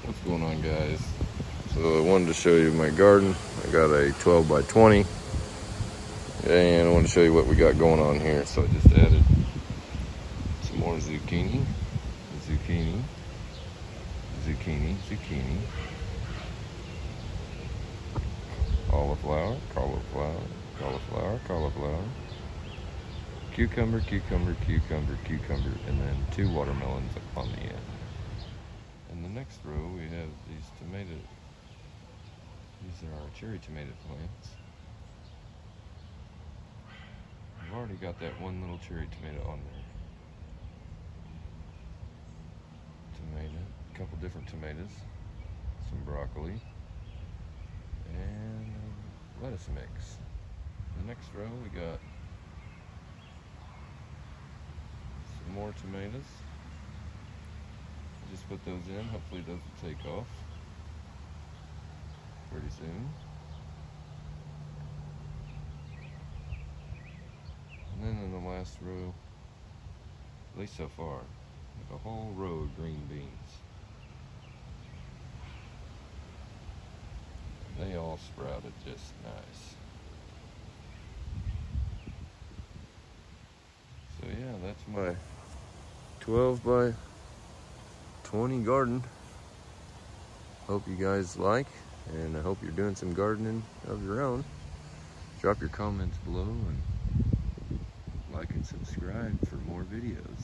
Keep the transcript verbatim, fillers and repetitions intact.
What's going on, guys? So I wanted to show you my garden. I got a twelve by twenty, and I want to show you what we got going on here. So I just added some more zucchini, zucchini, zucchini, zucchini, cauliflower, cauliflower, cauliflower, cauliflower, cucumber, cucumber, cucumber, cucumber, and then two watermelons on the end. In the next row, we have these tomato. These are our cherry tomato plants. I've already got that one little cherry tomato on there. Tomato, a couple different tomatoes, some broccoli, and lettuce mix. In the next row, we got some more tomatoes. Just put those in. Hopefully those will take off pretty soon. And then in the last row, at least so far, like a whole row of green beans. They all sprouted just nice. So yeah, that's my twelve by twenty garden. Hope you guys like, and I hope you're doing some gardening of your own. Drop your comments below and like and subscribe for more videos.